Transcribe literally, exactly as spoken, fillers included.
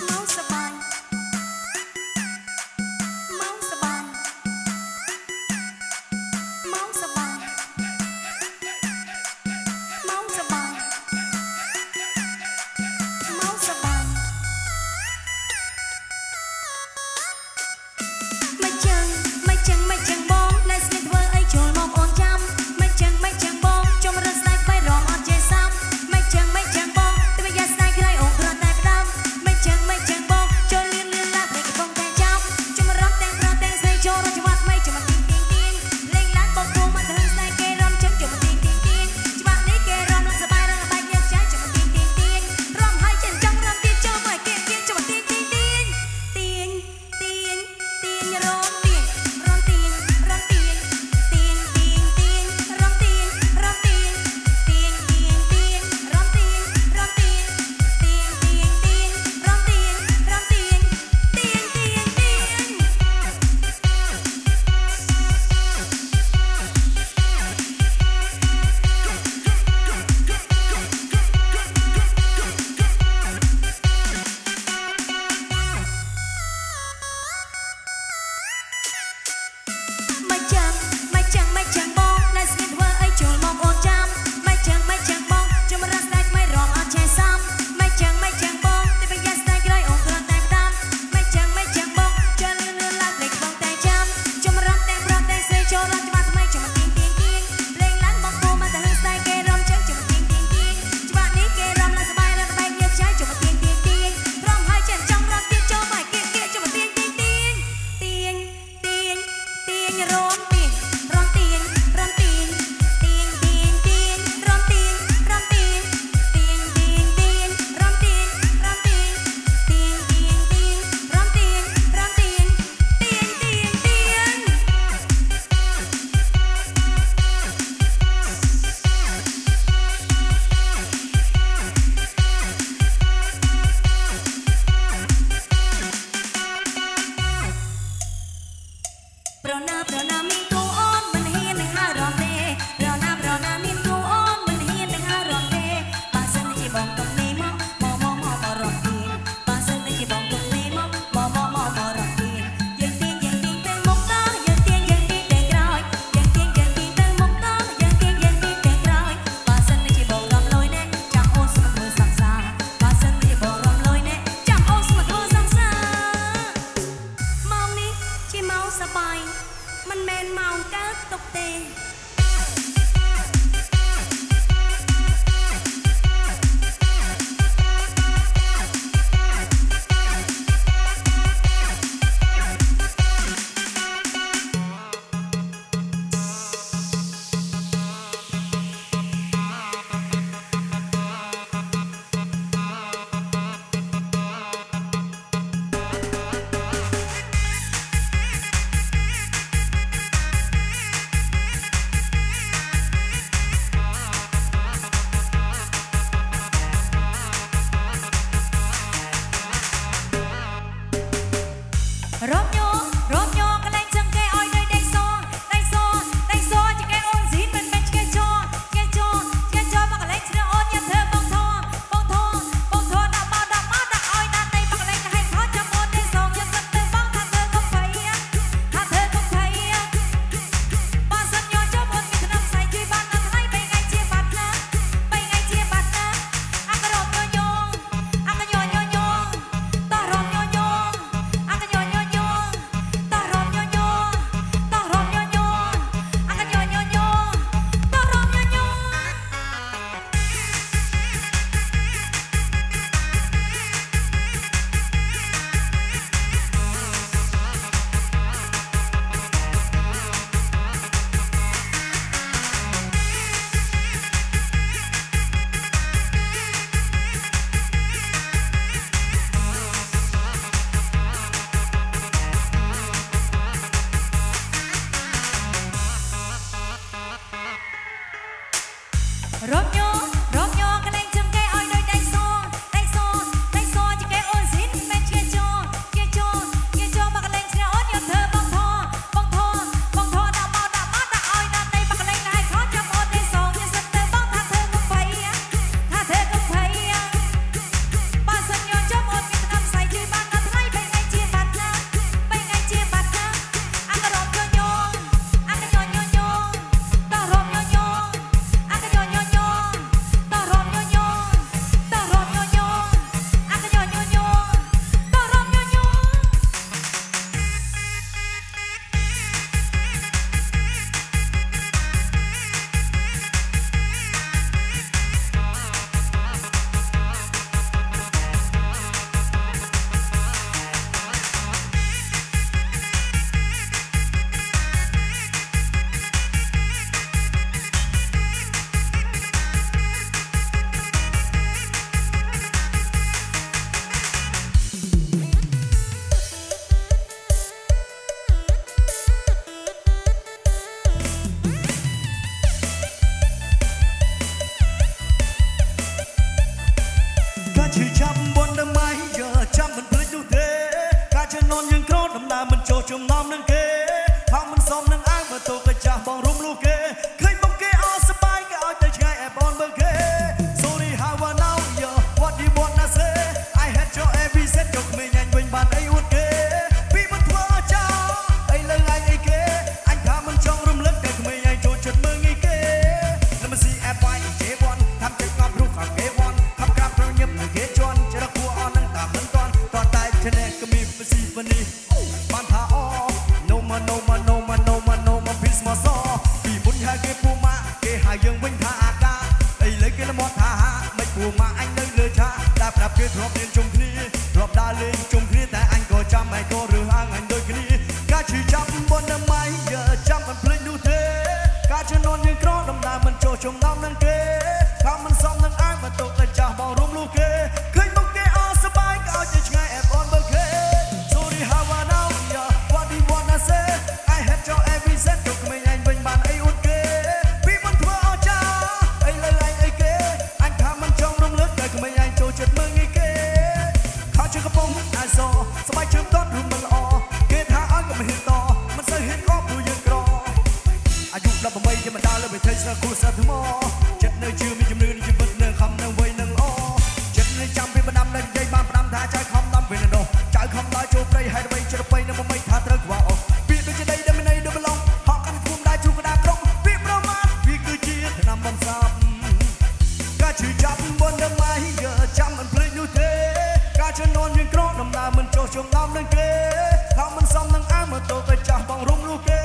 เឈឺចាប់បនដល់ម៉ៃយកចាំមិនភ្លេចនោះទេការជិះនន់យើងក្រដំណើរមិនចូលចំណោមនឹងគេហៅមិនសមនឹងអាយមើលទៅក៏ចាស់បងរុំលូគេឃើញបងគេអស់សបាយគេឲ្យទៅឆ្ងាយឯបនមើលគេ Sorry how I know you what do you wanna say I had your every set យកក្មេងអញវិញបានអីអួតគេពីមិនធ្វើចោលអីលើអញអីគេអញថាមិនចង់រំលឹកតែក្មេងអញចូលចិត្តមើលងាយគេ Let me see F Y J one ทำចិត្តងប់រូបខាងគេវ៉ាន់ខំក្រាបប្រញឹមនឹងគេជន់ចរគួរអស់នឹងតាមមិនតាន់តតែឈ្នះក៏មានបស៊ីបនេះបានថាអ No more no more no more no more no more peace more so ពីមុនហៅគេពូម៉ាគេហៅយើងវិញថាអាកាអីលើគេល្មត់ថាមិនពូម៉ាអញនៅលើឆាតែប្រាប់គេធ្លាប់រៀនជុំគ្នាធ្លាប់ដើរលេងជុំគ្នាតែអញក៏ចាំឯក៏រើសអើងអញដូចគ្នាការឈឺចាប់បនដល់ម៉ៃយកចាំមិនភ្លេចនោះទេការជំនន់យើងក្រដំណើរមិនចូលចំណោមនឹងគេខំមិនសមនឹងអាយមកទុកតែចាស់បងរុំលូគេឃើញមកគេអស់សបាយក៏ឲ្យទៅឆ្ងាយអែបអនមើលគេ Sorry how I know you what do you wanna say I had your every set យកក្មេងអញវិញបានអីអួតគេពីមិនធ្វើអស់ចាអីលើអញអីគេអញថាមិនចង់រំលឹកតែក្មេងអញចូលចិត្តមើលងាយគេខោជើងកំប៉ុងអាសសបាយជើងតត់ឬមិនល្អគេថាឲ្យក៏មិនហ៊ានតមិនសូវហ៊ានអបព្រោះយើងក្រអាយុដប់ប្រាំបីយើងមិនដើរលើវិថីស្រាគូសាថ្មចិត្តនៅជឿមានជំនឿនឹងជីវិតនៅខំនៅវ័យនឹងល្អចិត្តនៅចាំពីបណ្ដាំនៅនិយាយបានផ្ដាំថាចៅខំដាំវិញនោះចៅខំដើរចូលព្រៃហើយដើម្បីជ្រពៃនៅមិនថាត្រូវខ្វល់អស់ពាក្យដូចជាដីដែលមិននៃដូចប្រឡងហក់កាន់គុំដែរជួកដាក្រុងពាក្យប្រមាថវាគឺជាថ្នាំបំសាបការឈឺចាប់បនដល់ម៉ៃយកចាំមិនភ្លេចនោះទេការជំនន់យើងក្រដំណើរមិនចុះចំណោមនឹងគេខំមិនសមនឹងអាមើលទៅតែចាស់បងរុំលូគេ